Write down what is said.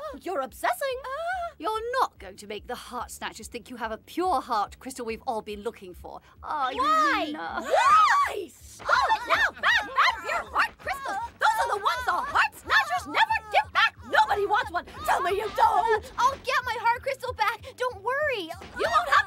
You're obsessing. You're not going to make the heart snatchers think you have a pure heart crystal we've all been looking for. Are you? Why? Why? Stop it now! Back your heart crystals! Those are the ones the heart snatchers never give back! Nobody wants one! Tell me you don't! I'll get my heart crystal back. Don't worry. You won't have